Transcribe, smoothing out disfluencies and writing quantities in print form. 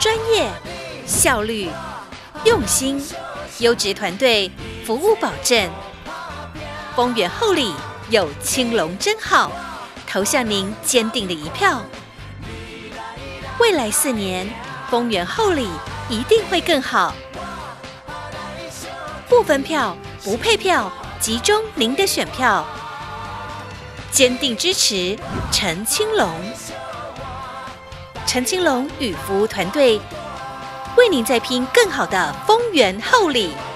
专业、效率、用心、优质团队，服务保证。丰原厚礼有青龙真好，投向您坚定的一票。未来4年，丰原厚礼一定会更好。不分票、不配票，集中您的选票，坚定支持陈青龙。陈青龙与服务团队为您再拼更好的丰原厚礼。